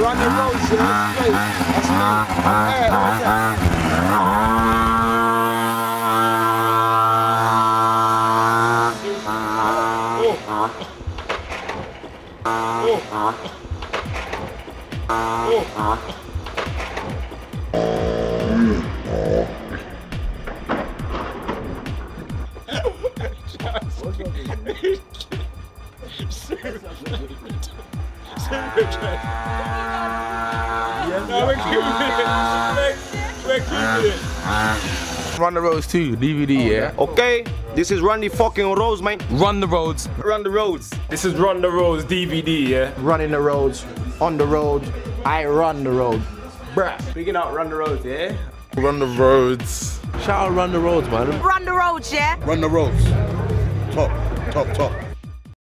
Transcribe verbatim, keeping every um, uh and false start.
Run the roads, yeah, straight. That's me. Hey, what's that? Run the Roads two, D V D, yeah? Okay, this is Run the fucking Roads, man. Run the Roads. Run the Roads. This is Run the Roads D V D, yeah? Running the roads, on the road, I run the road. Bruh. Speaking out Run the Roads, yeah? Run the Roads. Shout out Run the Roads, man. Run the roads, yeah? Run the roads. Top, top, top.